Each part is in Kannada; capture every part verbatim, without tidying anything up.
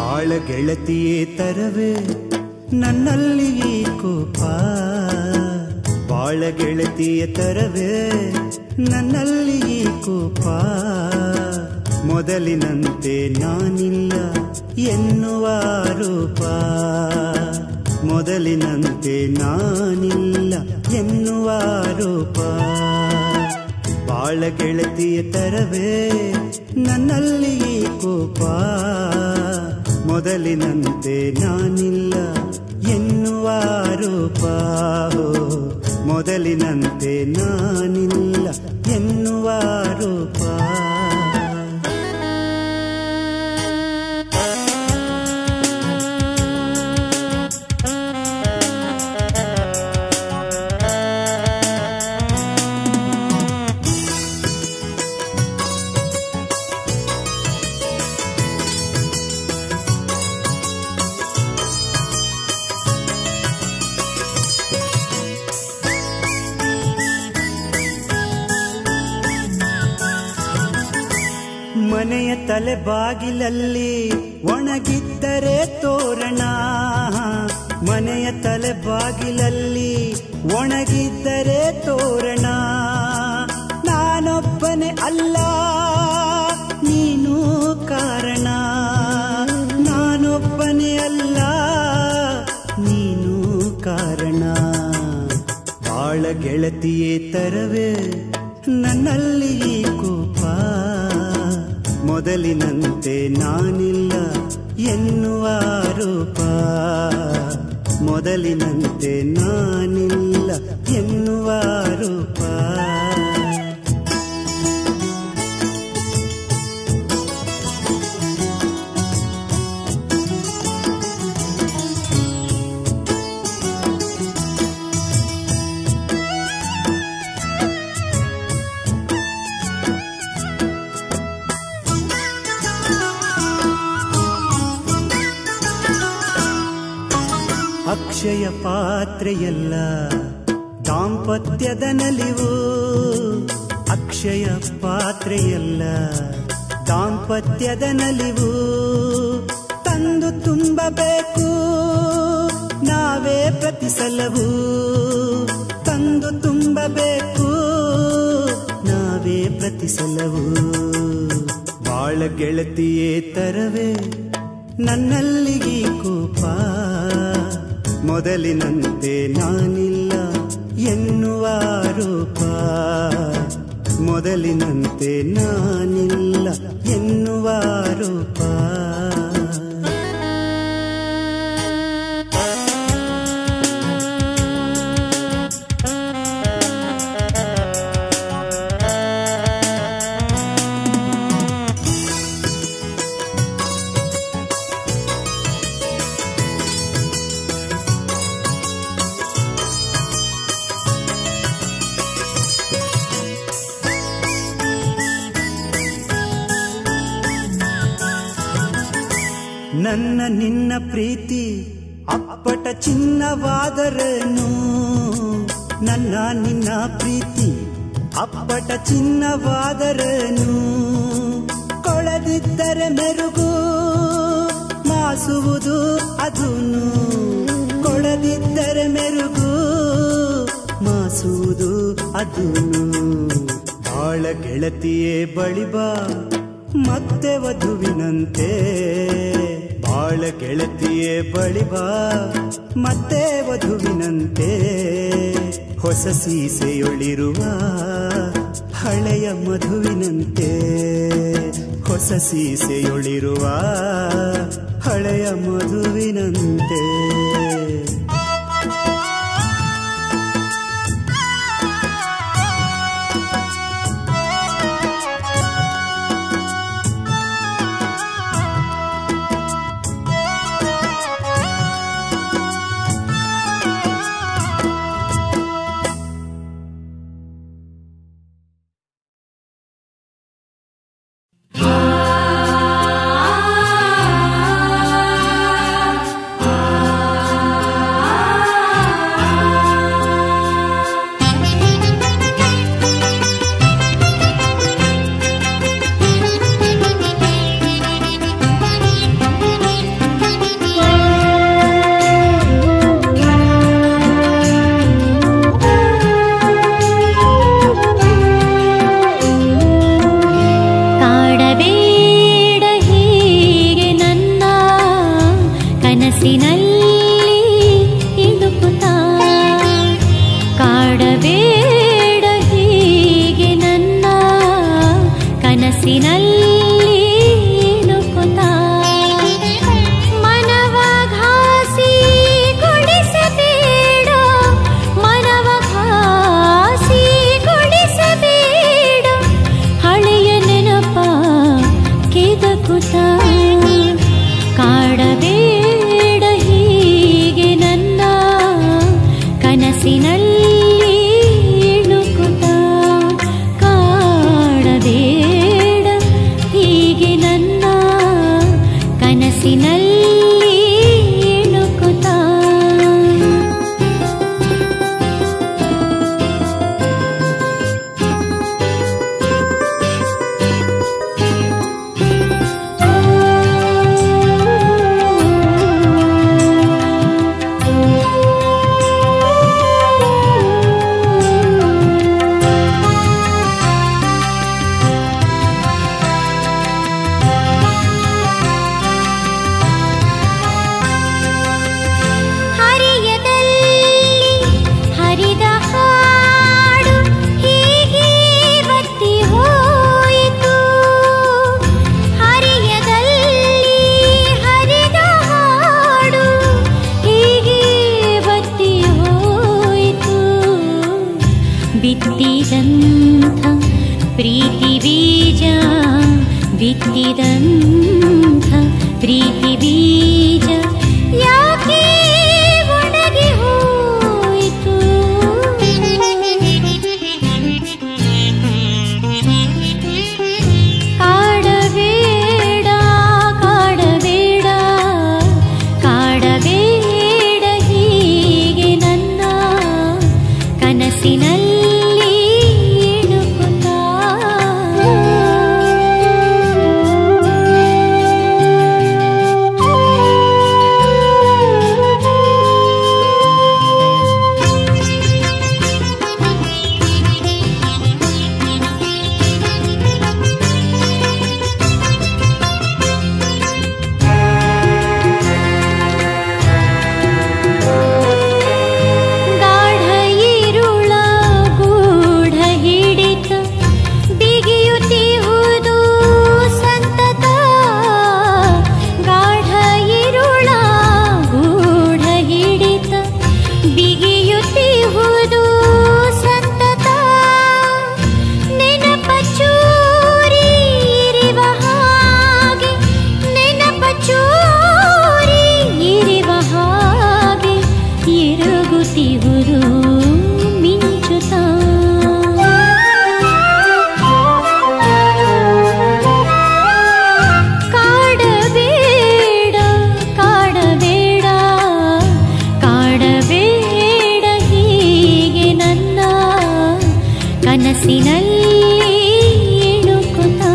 ಬಾಳ ಗೆಳತಿಯೇ ತರವೇ ನನ್ನಲ್ಲಿ ಈ ಕೋಪ, ಬಾಳ ಗೆಳತಿಯ ತರವೇ ನನ್ನಲ್ಲಿ ಈ ಕೋಪ. ಮೊದಲಿನಂತೆ ನಾನಿಲ್ಲ ಎನ್ನುವ ರೂಪ, ಮೊದಲಿನಂತೆ ನಾನಿಲ್ಲ ಎನ್ನುವ ರೂಪ. ಬಾಳ ಗೆಳತಿಯ ತರವೇ ನನ್ನಲ್ಲಿ ಈ ಕೋಪ, ಮೊದಲಿನಂತೆ ನಾನಿಲ್ಲ ಎನ್ನುವ ರೂಪ. ಮೊದಲಿನಂತೆ ನಾನಿಲ್ಲ ಎನ್ನುವ ರೂಪ. ಮನೆಯ ತಲೆ ಬಾಗಿಲಲ್ಲಿ ಒಣಗಿದ್ದರೆ ತೋರಣ, ಮನೆಯ ತಲೆ ಬಾಗಿಲಲ್ಲಿ ಒಣಗಿದ್ದರೆ ತೋರಣ. ನಾನೊಬ್ಬನೇ ಅಲ್ಲ ನೀನು ಕಾರಣ, ನಾನೊಬ್ಬನೇ ಅಲ್ಲ ನೀನು ಕಾರಣ. ಬಾಳ ಗೆಳತಿಯೇ ತರವೇ ನನ್ನಲ್ಲಿ ಈ ಕೋಪ, ಮೊದಲಿನಂತೆ ನಾನಿಲ್ಲ ಎನ್ನುವ ರೂಪ. ಮೊದಲಿನಂತೆ ನಾನಿಲ್ಲ ಎನ್ನುವ ರೂಪ. ಅಕ್ಷಯ ಪಾತ್ರೆಯಲ್ಲ ದಾಂಪತ್ಯದ ನಲಿವು, ಅಕ್ಷಯ ಪಾತ್ರೆಯಲ್ಲ ದಾಂಪತ್ಯದ ನಲಿವು. ತಂದು ತುಂಬಬೇಕು ನಾವೇ ಪ್ರತಿ ಸಲವು, ತಂದು ತುಂಬಬೇಕು ನಾವೇ ಪ್ರತಿ ಸಲವು. ಬಾಳ ಗೆಳತಿಯೇ ತರವೇ ನನ್ನಲ್ಲಿ ಈ ಕೋಪ, ಮೊದಲಿನಂತೆ ನಾನಿಲ್ಲ ಎನ್ನುವ ರೂಪ. ಮೊದಲಿನಂತೆ ನಾನಿಲ್ಲ ಎನ್ನುವ ರೂಪ. ನನ್ನ ನಿನ್ನ ಪ್ರೀತಿ ಅಪ್ಪಟ ಚಿನ್ನವಾದರೇನು, ನನ್ನ ನಿನ್ನ ಪ್ರೀತಿ ಅಪ್ಪಟ ಚಿನ್ನವಾದರೇನು. ಕೊಳದಿದ್ದರೆ ಮೆರುಗು ಮಾಸುವುದು ಅದೂನು, ಕೊಳದಿದ್ದರೆ ಮೆರುಗು ಮಾಸುವುದು ಅದೂನು. ಬಾಳ ಗೆಳತಿಯೇ ಬಳಿಬಾ ಮತ್ತೆ ವಧುವಿನಂತೆ, ಬಾಳ ಗೆಳತಿಯೇ ಬಳಿಬಾ ಮತ್ತೆ ವಧುವಿನಂತೆ. ಹೊಸ ಸೀಸೆಯೊಳಿರುವ ಹಳೆಯ ಮಧುವಿನಂತೆ, ಹೊಸ ಸೀಸೆಯೊಳಿರುವ ಹಳೆಯ ಮಧುವಿನಂತೆ. Ah ಕನಸಿನಲ್ಲಿ ಇಣುಕುತ್ತಾ ಕಾಡಬೇಡ ಹೀಗೆ ನನ್ನ ಕನಸಿನಲ್ಲಿ ಇಣುಕುತ್ತಾ ಮನವ ಘಾಸಿ ಕೊಡಿಸಬೇಡ ಮನವ ಘಾಸಿ ಕೊಡಿಸಬೇಡ ಹಳೆಯ ನೆನಪ ಕೆದಕುತ್ತಾ ಕಾಡಬೇಡ ಹೀಗೆ ನನ್ನ ಕನಸಿನಲ್ಲಿ ಇಣುಕುತ್ತಾ ಕಾಡಬೇಡ ಹೀಗೆ ನನ್ನ ಕನಸಿನಲ್ಲಿ ಇಣುಕುತ್ತಾ ಬಿತ್ತಿದಂಥ ಪ್ರೀತಿ ಬೀಜ ಬಿತ್ತಿದಂಥ ಪ್ರೀತಿ ಬೀಜ ಯಾಕೆ ಒಣಗಿ ಹೋಯಿತು ಕಾಡಬೇಡ ಕಾಡಬೇಡ ಕಾಡಬೇಡ ಹೀಗೆ ನನ್ನ ಕನಸಿನಲ್ಲಿ ಕನಸಿನಲ್ಲಿ ಇಣುಕುತ್ತಾ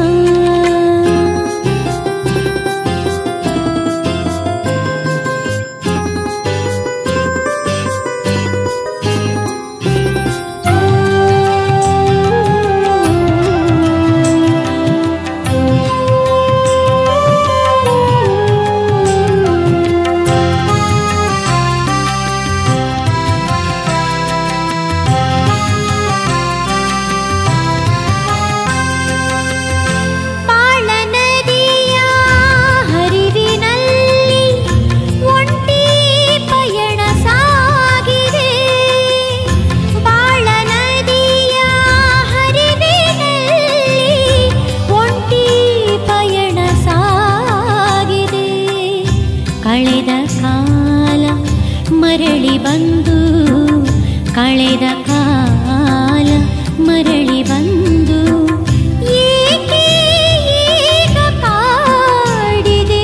ಕಳೆದ ಕಾಲ ಮರಳಿ ಬಂದು ಕಳೆದ ಕಾಲ ಮರಳಿ ಬಂದು ಏಕೆ ಈಗ ಕಾಡಿದೆ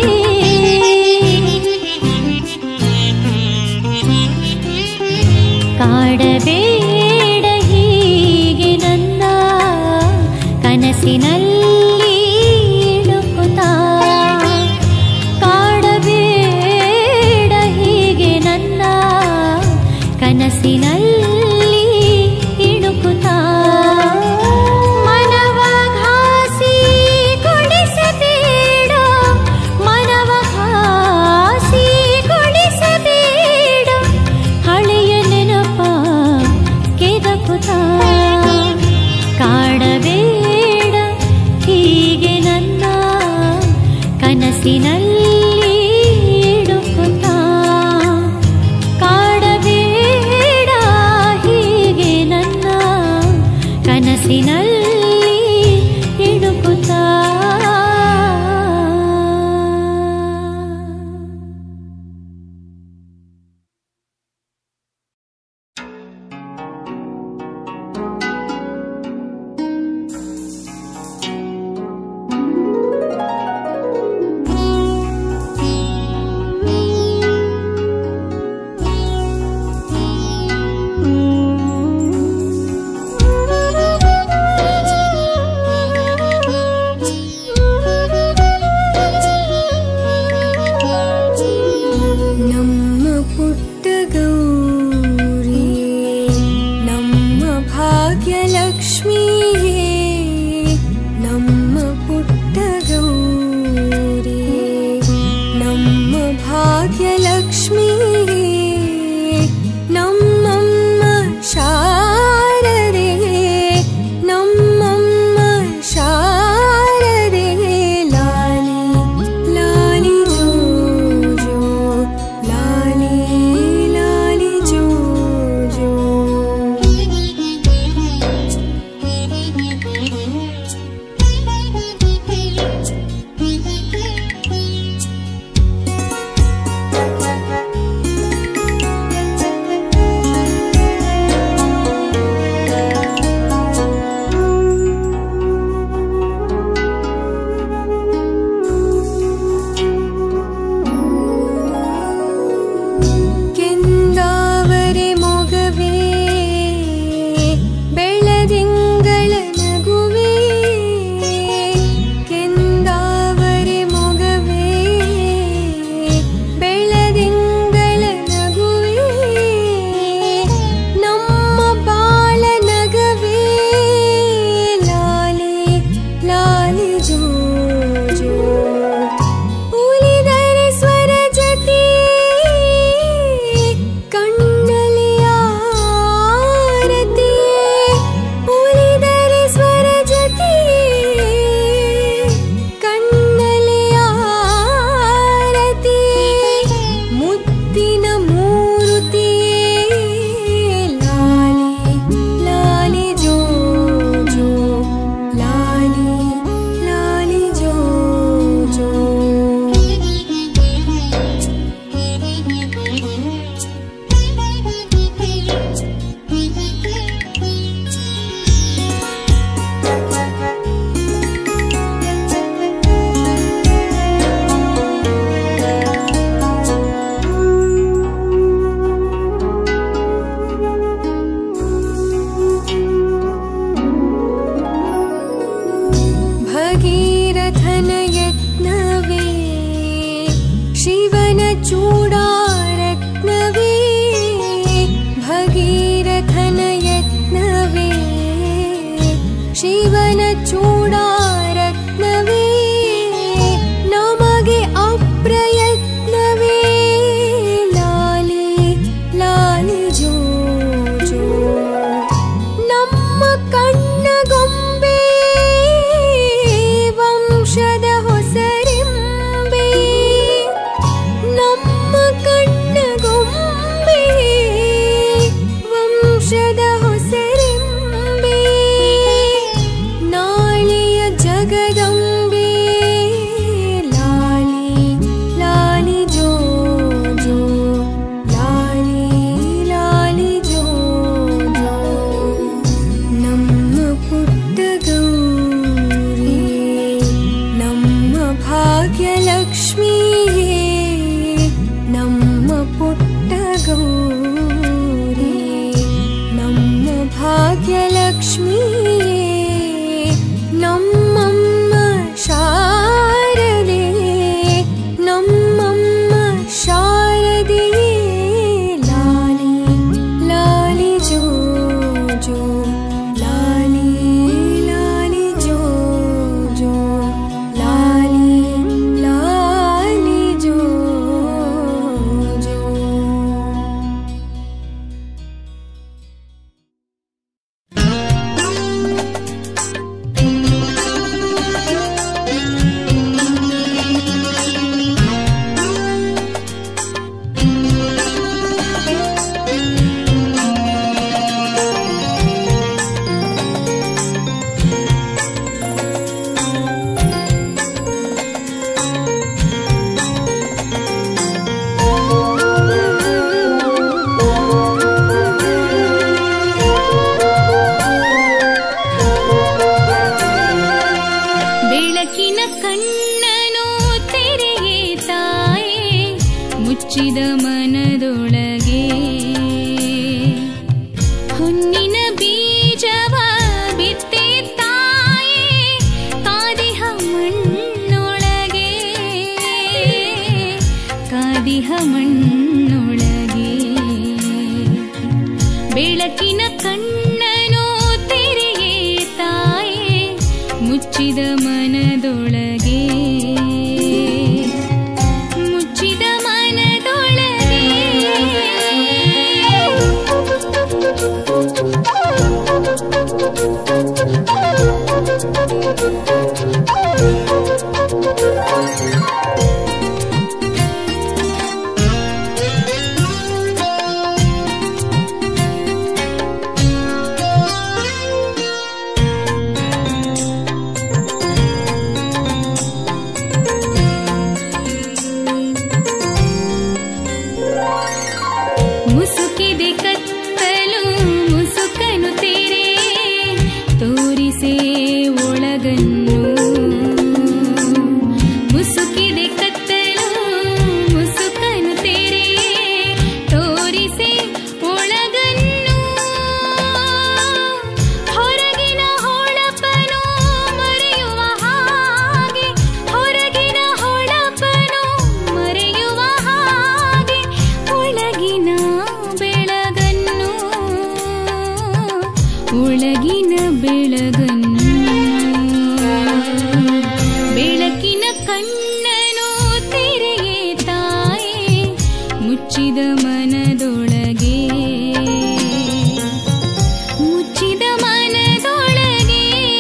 ಕಾಡಬೇಡ ಹೀಗೆ ನನ್ನ ಕನಸಿನಲ್ಲಿ ಇಣುಕುತ್ತಾ ಕನಸಿನಲ್ಲಿ ಇಣುಕುತ್ತಾ ಮನವ ಘಾಸಿ ಕೊಡಿಸಬೇಡ ಮನವ ಘಾಸಿ ಕೊಡಿ ಪುಟ್ಟ ಗೌರಿಯೇ ನಮ್ಮ ಭಾಗ್ಯಲಕ್ಷ್ಮಿಯೇ ನಮ್ಮ ಪುಟ್ಟ ಗೌರಿಯೇ ನಮ್ಮ ಭಾಗ್ಯಲಕ್ಷ್ಮಿಯೇ ನಮ್ಮಮ್ಮ ಶಾರದೆಯೇ ನಮ್ಮಮ್ಮ ಶಾರದೆಯೇ ಲಾಲಿ ಲಾಲಿ ಜೋ ಜೋ ಲಾಲಿ ಲಾಲಿ ಜೋ ಜೋ. ಕೆಂದಾವರೆ ಮೊಗವೇ ಬೆಳದಿಂಗಳ ನಗುವೇ ಕೆಂದಾವರೆ ಮೊಗವೇ ಬೆಳದಿಂಗಳ ನಗುವೇ ನಮ್ಮ ಬಾಳ ನಗವೇ ಲಾಲಿ ಲಾಲಿ ಜೋ ಜೋ. ಉಳಿದರೆ ಸ್ವರ ಜತಿ ಕಣ್ಣಲ್ಲಿ ಆರತಿ ಉಳಿದರೆ ಸ್ವರ ಜತಿ ಕಣ್ಣಲ್ಲಿ ಆರತಿ ಮುತ್ತಿನ ಮೂರುತಿಯೇ ಲಾಲಿ ಲಾಲಿ ಜೋ ಜೋ ಲಾಲಿ ಲಾಲಿ ಜೋ ಜೋ. ಭಗೀರಥನ ಯತ್ನವೇ ಶಿವನ ಚೂಡಾರತ್ನವೇ ಭಗೀರಥನ ಯತ್ನವೇ ಶಿವನ ಚೂಡಾರತ್ನವೇ ನಮಗೆ ಅಪ್ರಯತ್ನವೇ ಲಾಲಿ ಲಾಲಿ ಜೋ ಜೋ. ನಮ್ಮ ಕಣ್ಣಗೊಂಬೆ ವಂಶದ ಹೊಸರೆಂಬೆ ನಮ್ಮ ಕಣ್ಣಗೊಂಬೆ ವಂಶದ ಹೊಸರೆಂಬೆ ನಾಳೆಯ ಜಗದಂಬೆ ಲಾಲಿ ಲಾಲಿ ಜೋ ಜೋ ಲಾಲಿ ಲಾಲಿ ಜೋ ಜೋ. ನಮ್ಮ ಪುಟ್ಟ ಗೌರಿಯೇ ನಮ್ಮ ಭಾಗ್ಯಲಕ್ಷ್ಮಿಯೇ ನಮ್ಮ ಪುಟ್ಟ ಗೌರಿಯೇ ನಮ್ಮ ಭಾಗ್ಯಲಕ್ಷ್ಮಿಯೇ ನಮ್ಮಮ್ಮ ಶಾರದೆಯೇ ನಮ್ಮಮ್ಮ ಶಾರದೆಯೇ ಲಾಲಿ ಲಾಲಿ ಜೋ ಜೋ ಲಾಲಿ ಲಾಲಿ ಜೋ ಜೋ ಲಾಲಿ ಲಾಲಿ ಜೋ ಜೋ. ಬೆಳಕಿನ ಕಣ್ಣನು ತೆರೆಯೇ ತಾಯೇ ಮುಚ್ಚಿದ ಮನದೊಳಗೆ ಹೊನ್ನಿನ ಬೀಜವ ಬಿತ್ತೆ ತಾಯೇ ಕಾದಿಹ ಮಣ್ಣೊಳಗೆ ಕಾದಿಹ ಮಣ್ಣೊಳಗೆ ಬೆಳಕಿನ ಕಣ್ಣನು ತೆರೆಯೇ ತಾಯೇ ಮುಚ್ಚಿದ ಮನದೊಳಗೆ ಮುಚ್ಚಿದ ಮನದೊಳಗೆ ಮುಸುಕಿದೆ ಕತ್ತಲು ಮುಸುಕನು ತೆರೆ ತೋರಿಸೆ ಒಳಗನ್ನು ಮುಸುಕಿದೆ ಕತ್ತಲು ಮುಸುಕನು ತೆರೆ ತೋರಿಸೆ ಒಳಗನ್ನು ಹೊರಗಿನ ಹೊಳಪನು ಮರೆಯುವ ಹಾಗೆ ಹೊರಗಿನ ಹೊಳಪನು ಮರೆಯುವ ಹಾಗೆ ಒಳಗಿನ ಬೆಳಗನ್ನು ಒಳಗಿನ ಬೆಳಗನ್ನು ಬೆಳಕಿನ ಕಣ್ಣನು ತೆರೆಯೇ ತಾಯೇ ಮುಚ್ಚಿದ ಮನದೊಳಗೆ ಮುಚ್ಚಿದ ಮನದೊಳಗೆ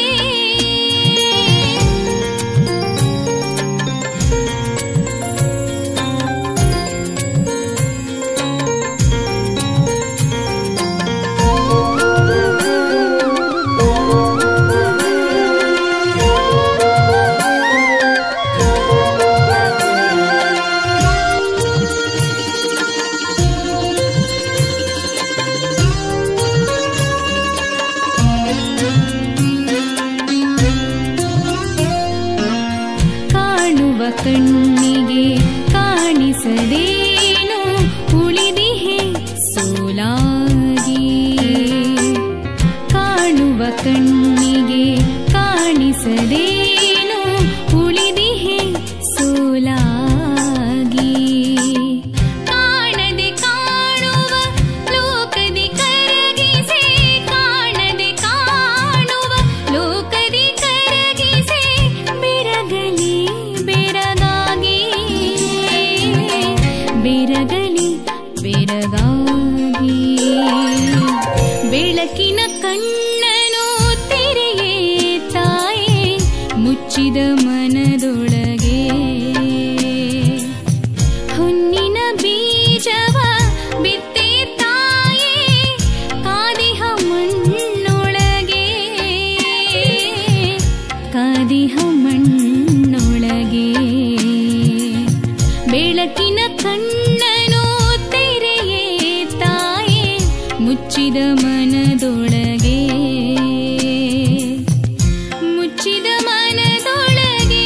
ಕಾಣುವ ಕಣ್ಣಿಗೆ ಕಾಣಿಸದೇನು ಉಳಿದಿಹೆ ಸೋಲಾಗಿ ಕಾಣುವ ಕಣ್ಣಿಗೆ ಕಾಣಿಸದೇನು ಉಳಿದಿಹೆ ಸೋಲಾಗಿ ಕಾಣದೆ ಕಾಣುವ ಲೋಕದಿ ಕರಗಿಸೆ ಕಾಣದೆ ಕಾಣುವ ಲೋಕದಿ ಕರಗಿಸೆ ಬೆರಗಲಿ ಬೆರಗಾಗಿ ಬೆರಗಲಿ ಬೆರಗಾಗಿ ಬೆಳಕಿನ ಕಣ್ಣನು ತೆರೆಯೇ ತಾಯೇ ಮುಚ್ಚಿದ ಮನದೊಳಗೆ ಹೊನ್ನಿನ ಬೀಜವ ಬಿತ್ತೆ ತಾಯೇ ಕಾದಿಹ ಮಣ್ಣೊಳಗೆ ಕಾದಿಹ ಮಣ್ಣೊಳಗೆ ಬೆಳಕಿನ ಕಣ್ಣನು ತೆರೆಯೇ ತಾಯೇ ಮುಚ್ಚಿದ ಮನದೊಳಗೆ ಮುಚ್ಚಿದ ಮನದೊಳಗೆ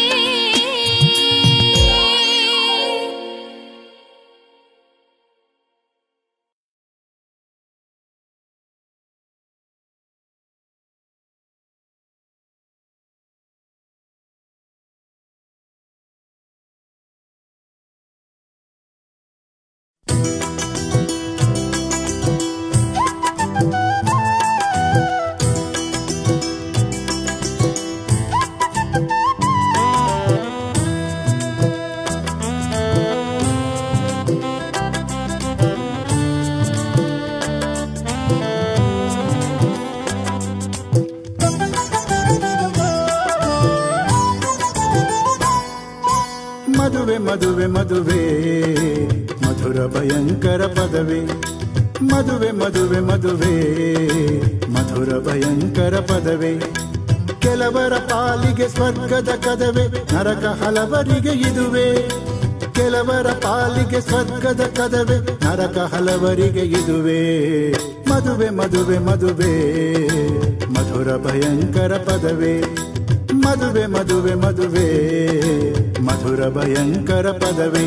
ಮದುವೆ ಮದುವೆ ಮದುವೆ ಮಧುರ ಭಯಂಕರ ಪದವೇ ಮದುವೆ ಮದುವೆ ಮದುವೆ ಮಧುರ ಭಯಂಕರ ಪದವೇ ಕೆಲವರ ಪಾಲಿಗೆ ಸ್ವರ್ಗದ ಕದವೇ ನರಕ ಹಲವರಿಗೆ ಇದುವೆ ಕೆಲವರ ಪಾಲಿಗೆ ಸ್ವರ್ಗದ ಕದವೇ ನರಕ ಹಲವರಿಗೆ ಇದುವೆ ಮದುವೆ ಮದುವೆ ಮದುವೆ ಮಧುರ ಭಯಂಕರ ಪದವೇ ಮದುವೆ ಮದುವೆ ಮದುವೆ ಮಧುರ ಭಯಂಕರ ಪದವೇ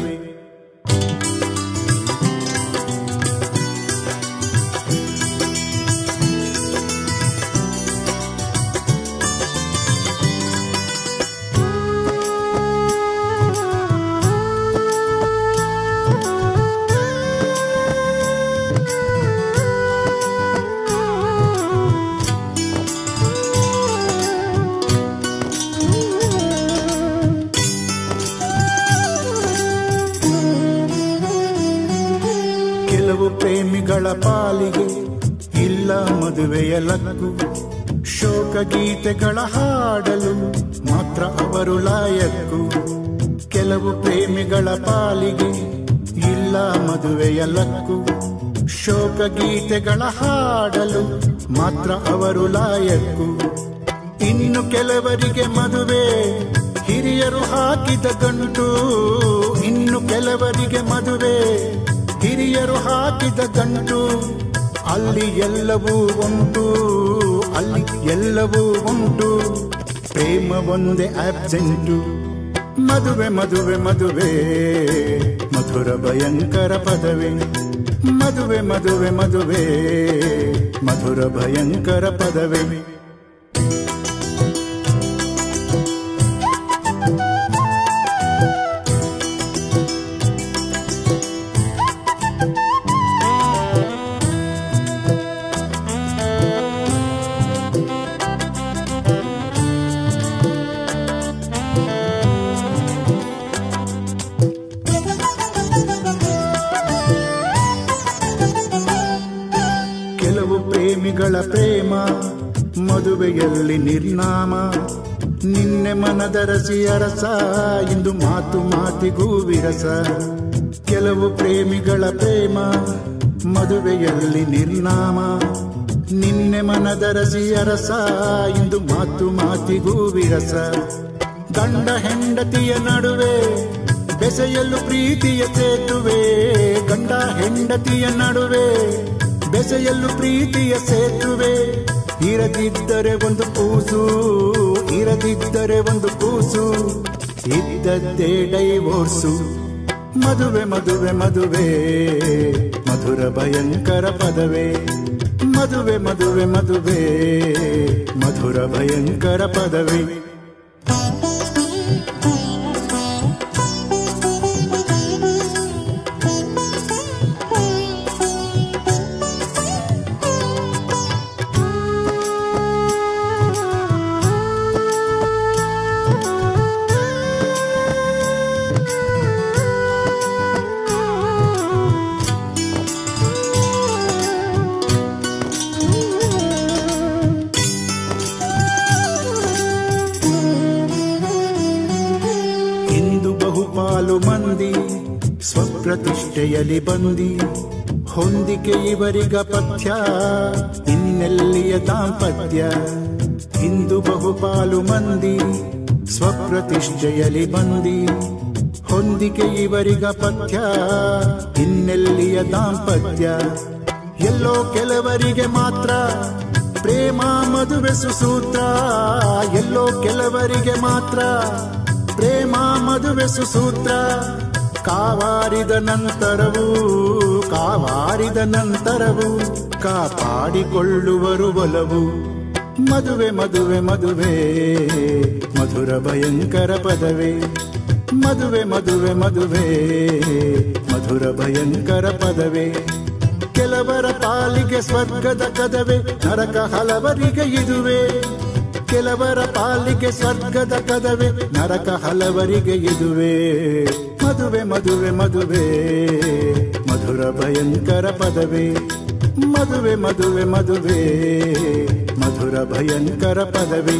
ಪ್ರೇಮಿಗಳ ಪಾಲಿಗೆ ಇಲ್ಲ ಮದುವೆಯ ಲಕ್ಕು. ಶೋಕ ಗೀತೆಗಳ ಹಾಡಲು ಮಾತ್ರ ಅವರು ಲಾಯಕ್ಕು. ಕೆಲವು ಪ್ರೇಮಿಗಳ ಪಾಲಿಗೆ ಇಲ್ಲ ಮದುವೆಯ ಲಕ್ಕು. ಶೋಕ ಗೀತೆಗಳ ಹಾಡಲು ಮಾತ್ರ ಅವರು ಲಾಯಕ್ಕು. ಇನ್ನು ಕೆಲವರಿಗೆ ಮದುವೆ ಹಿರಿಯರು ಹಾಕಿದ ಗಂಟು. ಇನ್ನು ಕೆಲವರಿಗೆ ಮದುವೆ ಹಿರಿಯರು ಹಾಕಿದ ಗಂಟು. ಅಲ್ಲಿ ಎಲ್ಲವೂ ಉಂಟು, ಅಲ್ಲಿ ಎಲ್ಲವೂ ಉಂಟು, ಪ್ರೇಮ ಒಂದೇ ಆಬ್ಸೆಂಟು. ಮದುವೆ ಮದುವೆ ಮದುವೆ ಮಧುರ ಭಯಂಕರ ಪದವೇ. ಮದುವೆ ಮದುವೆ ಮದುವೆ ಮಧುರ ಭಯಂಕರ ಪದವೇ. ಪ್ರೇಮಿಗಳ ಪ್ರೇಮ ಮದುವೆಯಲ್ಲಿ ನಿರ್ನಾಮ. ನಿನ್ನೆ ಮನದರಸಿ ಅರಸ, ಇಂದು ಮಾತು ಮಾತಿಗೂ ವಿರಸ. ಕೆಲವು ಪ್ರೇಮಿಗಳ ಪ್ರೇಮ ಮದುವೆಯಲ್ಲಿ ನಿರ್ನಾಮ. ನಿನ್ನೆ ಮನದರಸಿ ಅರಸ, ಇಂದು ಮಾತು ಮಾತಿಗೂ ವಿರಸ. ಗಂಡ ಹೆಂಡತಿಯ ನಡುವೆ ಬೆಸೆಯಲು ಪ್ರೀತಿಯ ಸೇತುವೆ. ಗಂಡ ಹೆಂಡತಿಯ ನಡುವೆ ಬೆಸೆಯಲು ಪ್ರೀತಿಯ ಸೇತುವೆ. ಇರದಿದ್ದರೆ ಒಂದು ಕೂಸು, ಇರದಿದ್ದರೆ ಒಂದು ಕೂಸು, ಇದ್ದದ್ದೇ ಡೈವೋರ್ಸು. ಮದುವೆ ಮದುವೆ ಮದುವೆ ಮಧುರ ಭಯಂಕರ ಪದವೇ. ಮದುವೆ ಮದುವೆ ಮದುವೆ ಮಧುರ ಭಯಂಕರ ಪದವೇ. ಮಂದಿ ಸ್ವಪ್ರತಿಷ್ಠೆಯಲ್ಲಿ ಬಂದಿ. ಹೊಂದಿಕೆ ಇವರಿಗ ಪಥ್ಯ, ಇನ್ನೆಲ್ಲಿಯ ದಾಂಪತ್ಯ. ಇಂದು ಬಹುಪಾಲು ಮಂದಿ ಸ್ವಪ್ರತಿಷ್ಠೆಯಲ್ಲಿ ಬಂದಿ. ಹೊಂದಿಕೆ ಇವರಿಗ ಪಥ್ಯ, ಇನ್ನೆಲ್ಲಿಯ ದಾಂಪತ್ಯ. ಎಲ್ಲೋ ಕೆಲವರಿಗೆ ಮಾತ್ರ ಪ್ರೇಮ ಮದುವೆ ಸುಸೂತ್ರ. ಎಲ್ಲೋ ಕೆಲವರಿಗೆ ಮಾತ್ರ ಪ್ರೇಮ ಮದುವೆ ಸುಸೂತ್ರ. ಕಾವಾರಿದ ನಂತರವೂ ಕಾವಾರಿದ ನಂತರವೂ ಕಾಪಾಡಿಕೊಳ್ಳುವರು ಒಲವು. ಮದುವೆ ಮದುವೆ ಮದುವೆ ಮಧುರ ಭಯಂಕರ ಪದವೇ. ಮದುವೆ ಮದುವೆ ಮದುವೆ ಮಧುರ ಭಯಂಕರ ಪದವೇ. ಕೆಲವರ ಪಾಲಿಗೆ ಸ್ವರ್ಗದ ಕದವೇ, ನರಕ ಹಲವರಿಗೆ ಇದುವೆ. ಕೆಲವರ ಪಾಲಿಗೆ ಸ್ವರ್ಗದ ಕದವೇ, ನರಕ ಹಲವರಿಗೆ ಇದುವೆ. ಮದುವೆ ಮದುವೆ ಮದುವೆ ಮಧುರ ಭಯಂಕರ ಪದವೇ. ಮದುವೆ ಮದುವೆ ಮದುವೆ ಮಧುರ ಭಯಂಕರ ಪದವೇ.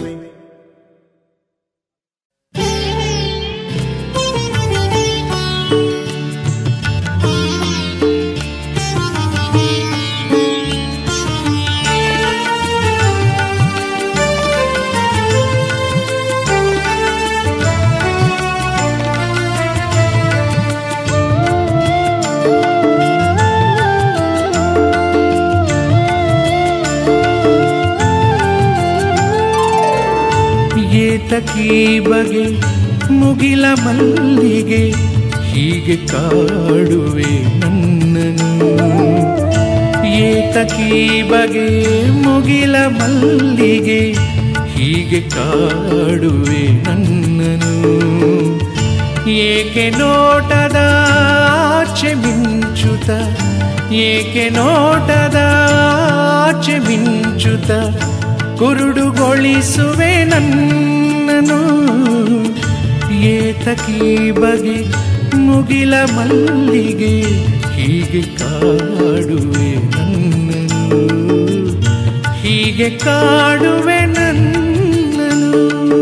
ಏತಕೀ ಬಗೆ ಮುಗಿಲ ಮಲ್ಲಿಗೆ ಹೀಗೆ ಕಾಡುವೆ ನನ್ನನು. ಏತಕೀ ಬಗೆ ಮುಗಿಲ ಮಲ್ಲಿಗೆ ಹೀಗೆ ಕಾಡುವೆ ನನ್ನನು. ಏಕೆ ನೋಟದ ಆಚೆ ಮಿಂಚುತ, ಏಕೆ ನೋಟದ ಆಚೆ ಮಿಂಚುತ ಕುರುಡುಗೊಳಿಸುವೆ ನನ್ನನು. ಏತಕೀ ಬಗೆ ಮುಗಿಲ ಮಲ್ಲಿಗೆ ಹೀಗೆ ಕಾಡುವೆ ನನ್ನನು, ಹೀಗೆ ಕಾಡುವೆ ನನ್ನನು.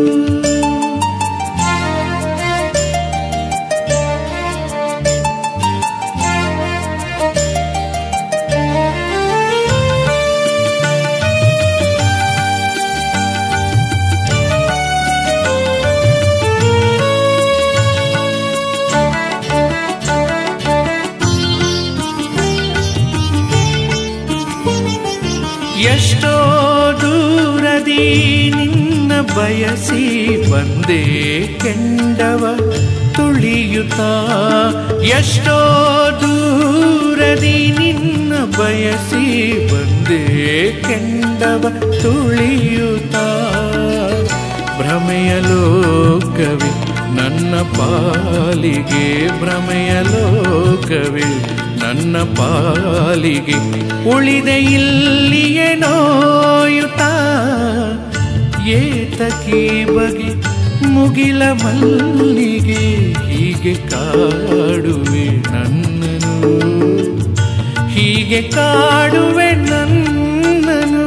ಎಷ್ಟೋ ದೂರದಿ ನಿನ್ನ ಬಯಸಿ ಬಂದೆ ಕೆಂಡವ ತುಳಿಯುತ್ತಾ, ಎಷ್ಟೋ ದೂರದಿ ನಿನ್ನ ಬಯಸಿ ಬಂದೆ ಕೆಂಡವ ತುಳಿಯುತ್ತಾ. ಭ್ರಮೆಯ ಲೋಕವೇ ನನ್ನ ಪಾಲಿಗೆ, ಭ್ರಮೆಯ ಲೋಕವೇ ನನ್ನ ಪಾಲಿಗೆ, ಉಳಿದೆ ಇಲ್ಲಿಯೇ ನೋಯುತ್ತಾ. ಏತಕಿ ಬಗೆ ಮುಗಿಲ ಮಲ್ಲಿಗೆ, ಹೀಗೆ ಕಾಡುವೆ ನನ್ನನು, ಹೀಗೆ ಕಾಡುವೆ ನನ್ನನು.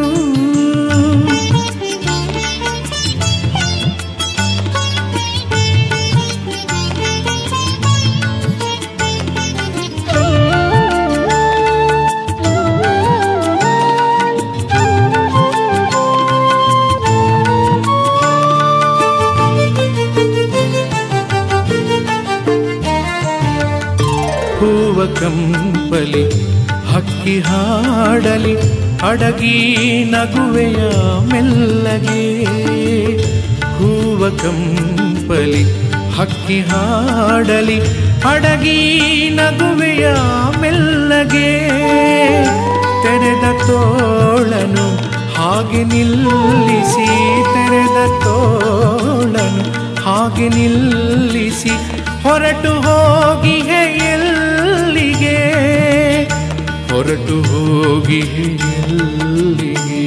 ಹೂವ ಕಂಪಲಿ ಹಕ್ಕಿ ಹಾಡಲಿ ಅಡಗಿ ನಗುವೆಯ ಮೆಲ್ಲಗೆ, ಹೂವ ಕಂಪಲಿ ಹಕ್ಕಿ ಹಾಡಲಿ ಅಡಗಿ ನಗುವೆಯ ಮೆಲ್ಲಗೆ. ತೆರೆದ ತೋಳನು ಹಾಗೆ ನಿಲ್ಲಿಸಿ, ತೆರೆದ ತೋಳನು ಹಾಗೆ ನಿಲ್ಲಿಸಿ, ಹೊರಟು ಹೋಗಿ ಎಲ್ಲಿಗೆ, ಹೊರಟು ಹೋಗಿ ಎಲ್ಲಿಗೆ.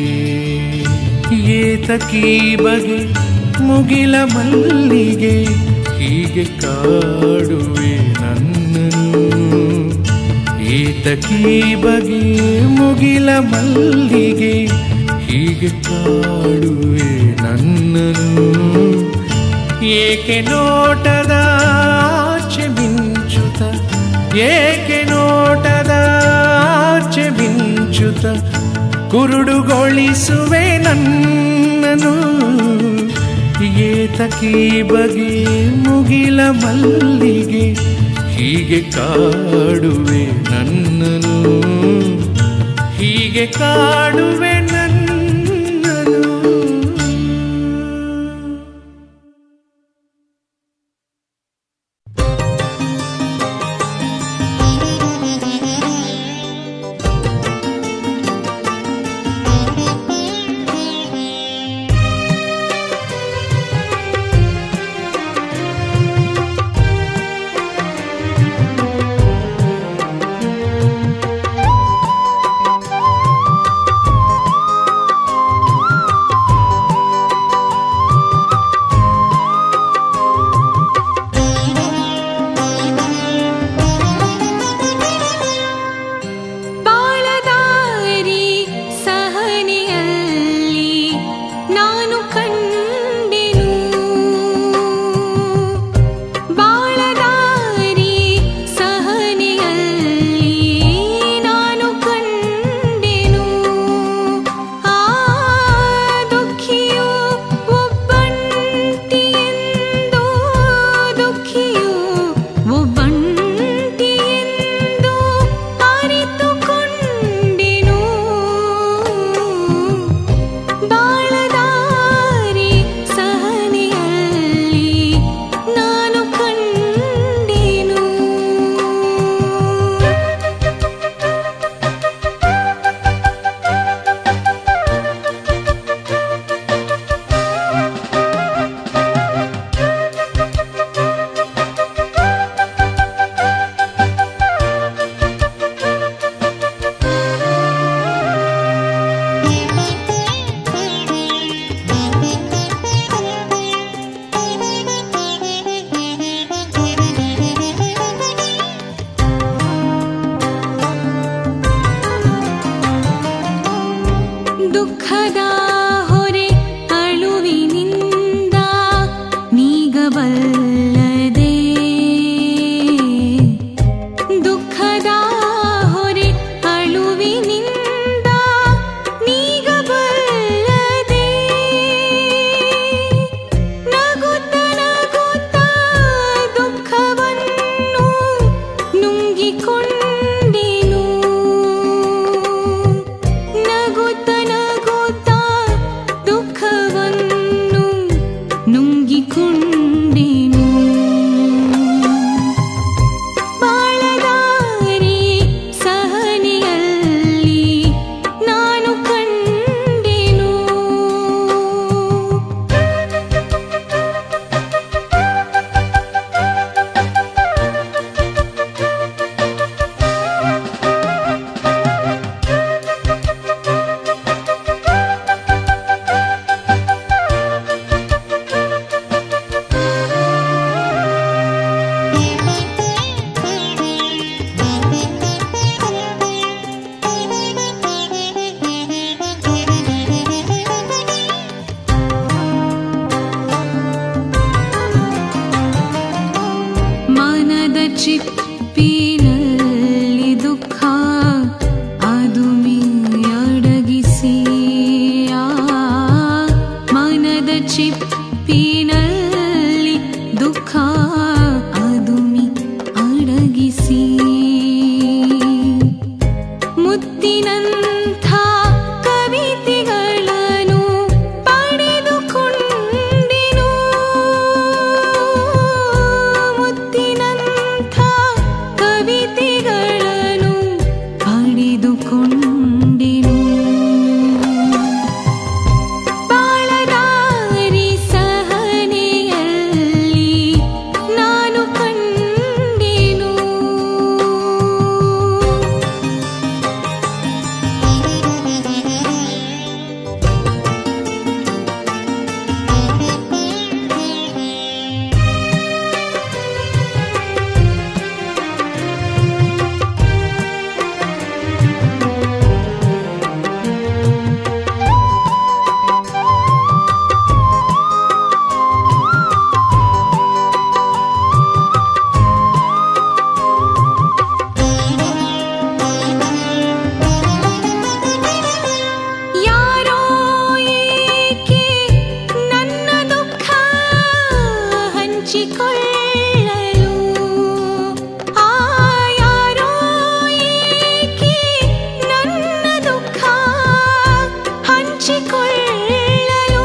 ಏತಕಿ ಬಗೆ ಮುಗಿಲ ಮಲ್ಲಿಗೆ, ಹೀಗೆ ಕಾಡುವೆ ನನ್ನನು, ಏತಕಿ ಬಗೆ ಮುಗಿಲ ಮಲ್ಲಿಗೆ, ಹೀಗೆ ಕಾಡುವೆ ನನ್ನನು. ಏಕೆ ನೋಟದ ಆಚೆ ಮಿಂಚುತ್ತ, ಏಕೆ ನೋಟದ ಆಚೆ ಮಿಂಚುತ್ತ, ಕುರುಡುಗೊಳಿಸುವೆ ನನ್ನನು. ಏತಕಿ ಬಗೆ ಮುಗಿಲ ಮಲ್ಲಿಗೆ, ಹೀಗೆ ಕಾಡುವೆ ನನ್ನನು, ಹೀಗೆ ಕಾಡುವೆ ನನ್ನನು. ಚಿಪ್ಪಿನಲ್ಲಿ ದುಃಖ ಅದುಮಿ ಅಡಗಿಸಿ ಆ ಮನದ ಚಿಪ್ಪಿನಲ್ಲಿ ದುಃಖ ಅದುಮಿ ಅಡಗಿಸಿ ಮುತ್ತಿನಂಥ ಕವಿತೆಗಳನ್ನು ಪಡೆದುಕೊಂಡೆನು ಮುತ್ತಿನಂಥ ಕವಿತೆಗಳನ್ನು ಪಡೆದುಕೊಂಡೆನು ಬಾಳದಾರಿ ಸಹನೆಯಲ್ಲಿ ನಾನು ಕಂಡೆನು ಯಾರೋ ಏಕೆ ನನ್ನ ದುಃಖ ಹಂಚಿಕೊಳ್ಳಲು ಆ ಯಾರೋ ಏಕೆ ನನ್ನ ದುಃಖ ಹಂಚಿಕೊಳ್ಳಲು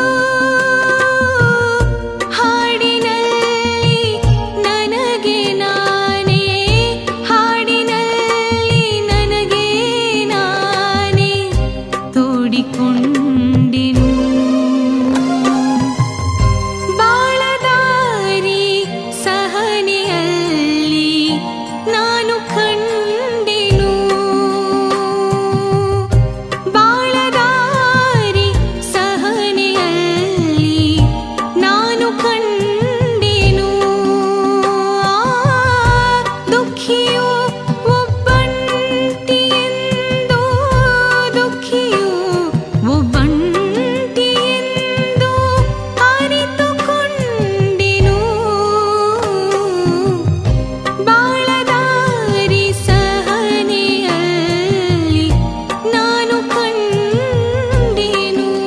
ಹಾಡಿನಲ್ಲಿ ನನಗೆ ನಾನೇ ಹಾಡಿನಲ್ಲಿ ನನಗೆ ನಾನೇ ತೋಡಿಕೊಂಡೆನು ಬಾಳದಾರಿ ಸಹನೆಯಲ್ಲಿ ನಾನು ಕಂಡೆನು ಬಾಳದಾರಿ ಸಹನೆಯಲ್ಲಿ ನಾನು ಕಂಡೆನು ಆ ದುಃಖಿಯು ಒಬ್ಬಂಟಿಯೆಂದು ದುಃಖಿಯು ಒಬ್ಬಂಟಿಯೆಂದು ಅರಿತುಕೊಂಡೆನು ಬಾಳದಾರಿ ಸಹನೆಯಲ್ಲಿ ನಾನು ಕಂಡೆನು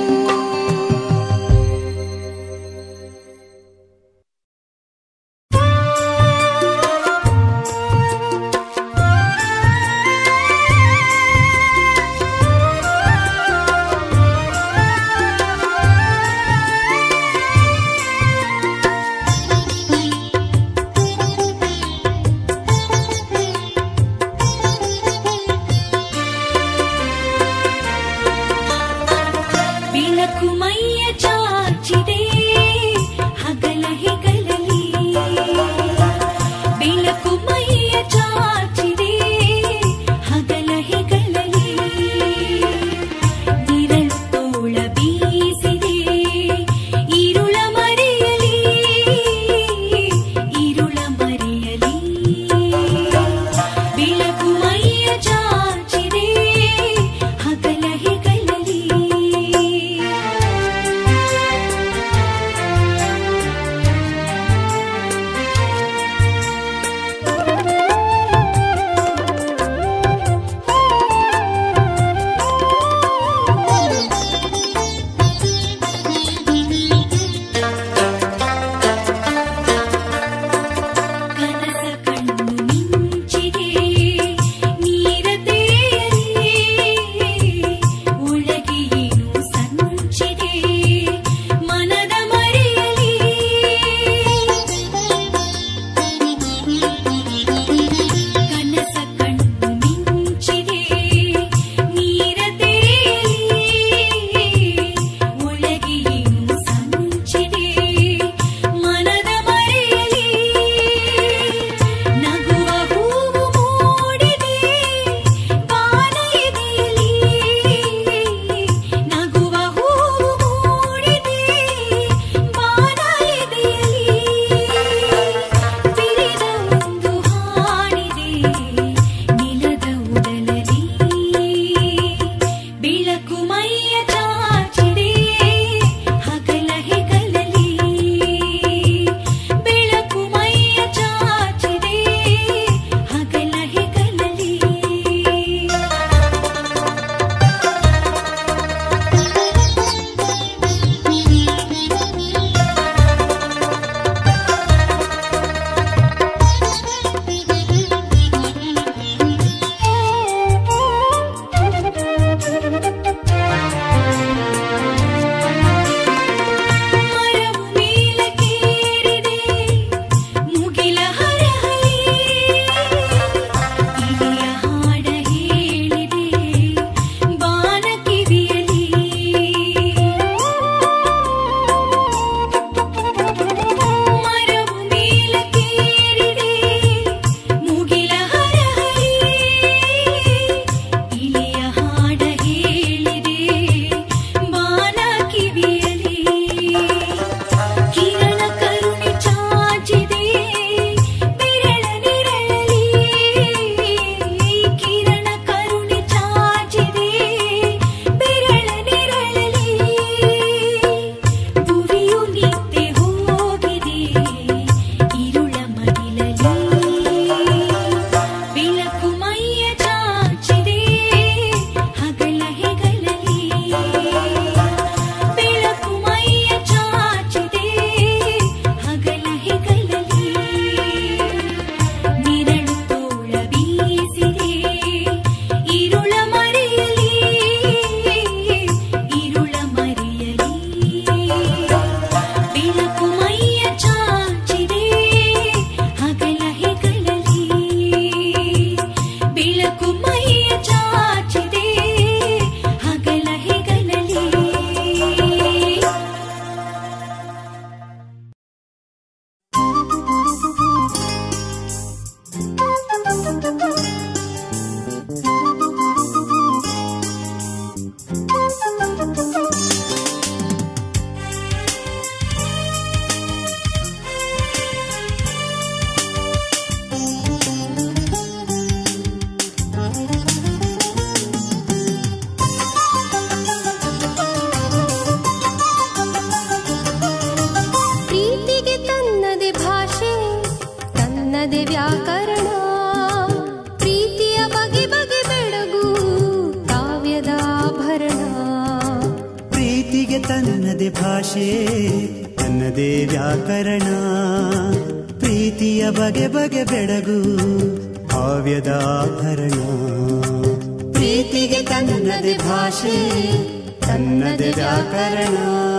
ಭಾಷೆ ತನ್ನದೇ ವ್ಯಾಕರಣ. ಪ್ರೀತಿಯ ಬಗೆ ಬಗೆ ಬೆಡಗು ಕಾವ್ಯದ ಆಭರಣ. ಪ್ರೀತಿಗೆ ತನ್ನದೇ ಭಾಷೆ ತನ್ನದೇ ವ್ಯಾಕರಣ.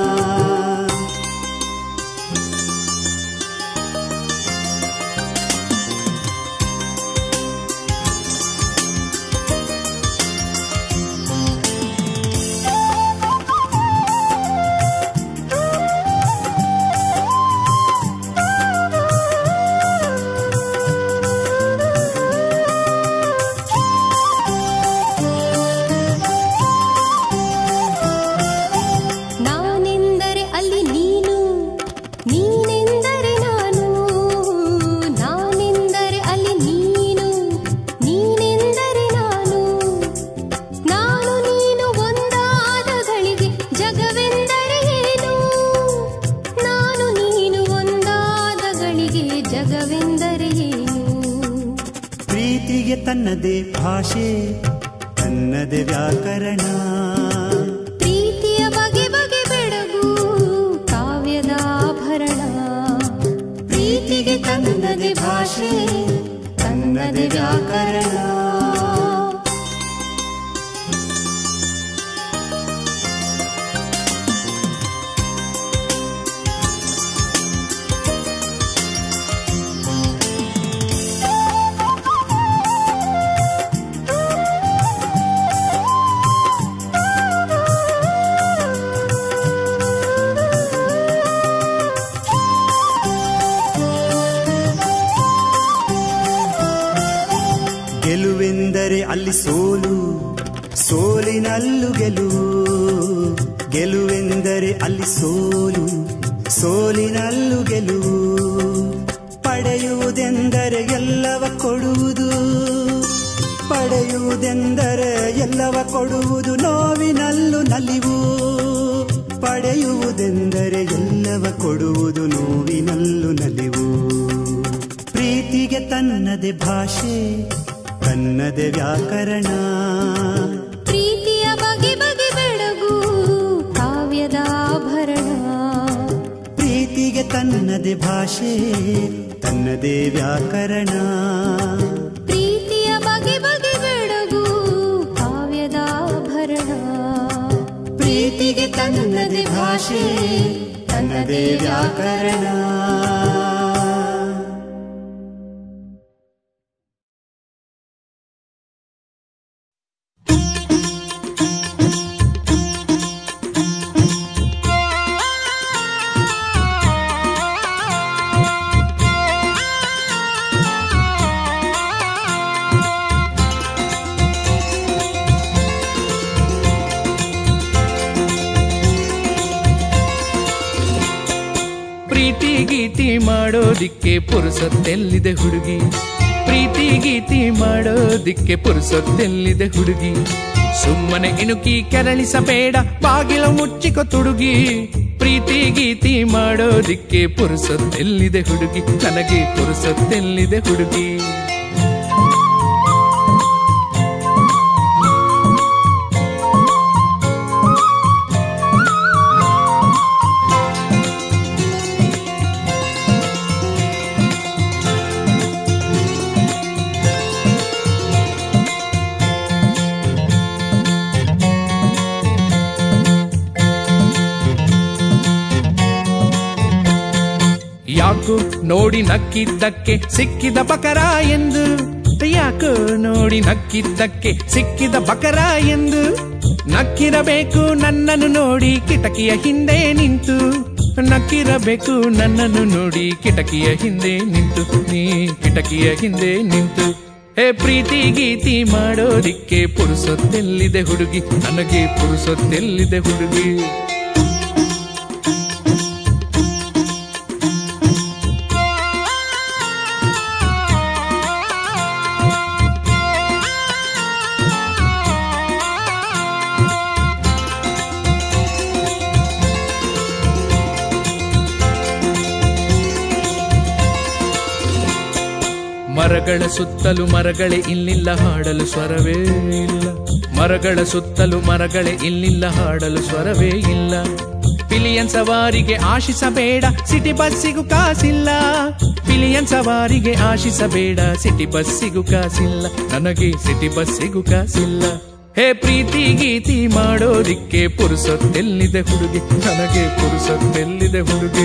ತನ್ನದೇ ಭಾಷೆ ತನ್ನದೇ ವ್ಯಾಕರಣ. ಪ್ರೀತಿಯ ಬಗೆ ಬಗೆ ಬೆಡಗು ಕಾವ್ಯದ ಆಭರಣ. ಪ್ರೀತಿಗೆ ತನ್ನದೇ ಭಾಷೆ ತನ್ನದೇ ವ್ಯಾಕರಣ. ಗೆಲುವೆಂದರೆ ಅಲ್ಲಿ ಸೋಲು, ಸೋಲಿನಲ್ಲೂ ಗೆಲುವು. ಗೆಲುವೆಂದರೆ ಅಲ್ಲಿ ಸೋಲು, ಸೋಲಿನಲ್ಲೂ ಗೆಲುವು. ಪಡೆಯುವುದೆಂದರೆ ಎಲ್ಲವ ಕೊಡುವುದು, ಪಡೆಯುವುದೆಂದರೆ ಎಲ್ಲವ ಕೊಡುವುದು. ನೋವಿನಲ್ಲೂ ನಲಿವು, ಪಡೆಯುವುದೆಂದರೆ ಎಲ್ಲವ ಕೊಡುವುದು. ನೋವಿನಲ್ಲೂ ನಲಿವು. ಪ್ರೀತಿಗೆ ತನ್ನದೇ ಭಾಷೆ ತನ್ನದೇ ವ್ಯಾಕರಣ. ಪ್ರೀತಿಯ ಬಗೆ ಬಗೆ ಬೆಡಗು ಕಾವ್ಯದ ಆಭರಣ. ಪ್ರೀತಿಗೆ ತನ್ನದೇ ಭಾಷೆ ತನ್ನದೇ ವ್ಯಾಕರಣ. ಪ್ರೀತಿಯ ಬಗೆ ಬಗೆ ಬೆಡಗು ಕಾವ್ಯದ ಆಭರಣ. ಪ್ರೀತಿಗೆ ತನ್ನದೇ ಭಾಷೆ ತನ್ನದೇ ವ್ಯಾಕರಣ. ಪ್ರೀತಿ ಗೀತಿ ಮಾಡೋದಿಕ್ಕೆ ಪುರುಸೊತ್ತೆಲ್ಲಿದೆ ಹುಡುಗಿ. ಪ್ರೀತಿ ಗೀತಿ ಮಾಡೋದಿಕ್ಕೆ ಪುರುಸೊತ್ತೆಲ್ಲಿದೆ ಹುಡುಗಿ. ಸುಮ್ಮನೆ ಇಣುಕಿ ಕೆರಳಿಸಬೇಡ, ಬಾಗಿಲು ಮುಚ್ಚಿಕೊ ತುಡುಗಿ. ಪ್ರೀತಿ ಗೀತಿ ಮಾಡೋದಿಕ್ಕೆ ಪುರುಸೊತ್ತೆಲ್ಲಿದೆ ಹುಡುಗಿ. ನನಗೆ ಪುರುಸೊತ್ತೆಲ್ಲಿದೆ ಹುಡುಗಿ. ಯಾಕೋ ನೋಡಿ ನಕ್ಕಿದ್ದಕ್ಕೆ ಸಿಕ್ಕಿದ ಬಕರ ಎಂದು, ಯಾಕೋ ನೋಡಿ ನಕ್ಕಿದ್ದಕ್ಕೆ ಸಿಕ್ಕಿದ ಬಕರ ಎಂದು. ನಕ್ಕಿರಬೇಕು ನನ್ನನ್ನು ನೋಡಿ ಕಿಟಕಿಯ ಹಿಂದೆ ನಿಂತು. ನಕ್ಕಿರಬೇಕು ನನ್ನನ್ನು ನೋಡಿ ಕಿಟಕಿಯ ಹಿಂದೆ ನಿಂತು. ನೀ ಕಿಟಕಿಯ ಹಿಂದೆ ನಿಂತು. ಹೇ ಪ್ರೀತಿ ಗೀತಿ ಮಾಡೋದಿಕ್ಕೆ ಪುರುಸೊತ್ತೆಲ್ಲಿದೆ ಹುಡುಗಿ. ನನಗೆ ಪುರುಸೊತ್ತೆಲ್ಲಿದೆ ಹುಡುಗಿ. ಮರಗಳ ಸುತ್ತಲೂ ಮರಗಳೇ ಇಲ್ಲಿಲ್ಲ, ಹಾಡಲು ಸ್ವರವೇ ಇಲ್ಲ. ಮರಗಳ ಸುತ್ತಲೂ ಮರಗಳೇ ಇಲ್ಲಿಲ್ಲ, ಹಾಡಲು ಸ್ವರವೇ ಇಲ್ಲ. ಪಿಲಿಯನ್ ಸವಾರಿಗೆ ಆಶಿಸಬೇಡ ಸಿಟಿ ಬಸ್ಸಿಗೂ ಕಾಸಿಲ್ಲ. ಪಿಲಿಯನ್ ಸವಾರಿಗೆ ಆಶಿಸಬೇಡ ಸಿಟಿ ಬಸ್ಸಿಗೂ ಕಾಸಿಲ್ಲ. ನನಗೆ ಸಿಟಿ ಬಸ್ಸಿಗೂ ಕಾಸಿಲ್ಲ. ಹೇ ಪ್ರೀತಿ ಗೀತಿ ಮಾಡೋದಿಕ್ಕೆ ಪುರುಸೊತ್ತೆಲ್ಲಿದೆ ಹುಡುಗಿ, ನನಗೆ ಪುರುಸೊತ್ತೆಲ್ಲಿದೆ ಹುಡುಗಿ.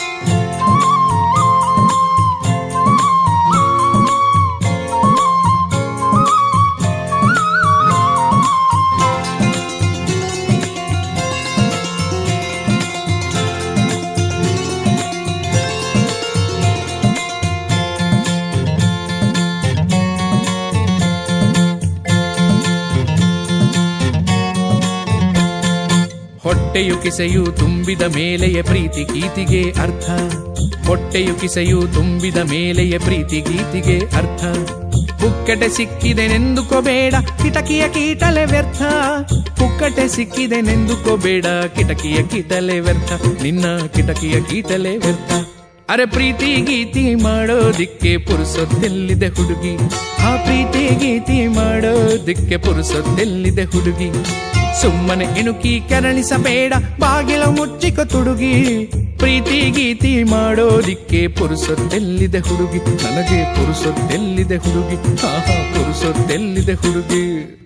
ಹೊಟ್ಟೆಯು ಕಿಸೆಯು ತುಂಬಿದ ಮೇಲೆಯ ಪ್ರೀತಿ ಗೀತಿಗೆ ಅರ್ಥ. ಹೊಟ್ಟೆಯು ಕಿಸೆಯು ತುಂಬಿದ ಮೇಲೆಯ ಪ್ರೀತಿ ಗೀತಿಗೆ ಅರ್ಥ. ಪುಕ್ಕಟೆ ಸಿಕ್ಕಿದೆನೆಂದುಕೋಬೇಡ ಕಿಟಕಿಯ ಕೀಟಲೆ ವ್ಯರ್ಥ. ಪುಕ್ಕಟೆ ಸಿಕ್ಕಿದೆನೆಂದುಕೋಬೇಡ ಕಿಟಕಿಯ ಕೀಟಲೆ ವ್ಯರ್ಥ. ನಿನ್ನ ಕಿಟಕಿಯ ಕೀಟಲೆ ವ್ಯರ್ಥ. ಅರೆ ಪ್ರೀತಿ ಗೀತಿ ಮಾಡೋದಿಕ್ಕೆ ಪುರುಸೊತ್ತೆಲ್ಲಿದೆ ಹುಡುಗಿ. ಆ ಪ್ರೀತಿ ಗೀತಿ ಮಾಡೋದಿಕ್ಕೆ ಪುರುಸೊತ್ತೆಲ್ಲಿದೆ ಹುಡುಗಿ. ಸುಮ್ಮನೆ ಇಣುಕಿ ಕೆರಳಿಸಬೇಡ ಬಾಗಿಲ ಮುಚ್ಚಿಕ ತುಡುಗಿ. ಪ್ರೀತಿ ಗೀತಿ ಮಾಡೋದಿಕ್ಕೆ ಪುರುಸೊತ್ತೆಲ್ಲಿದೆ ಹುಡುಗಿ, ನನಗೆ ಪುರುಸೊತ್ತೆಲ್ಲಿದೆ ಹುಡುಗಿ. ಆಹಾ ಪುರುಸೊತ್ತೆಲ್ಲಿದೆ ಹುಡುಗಿ.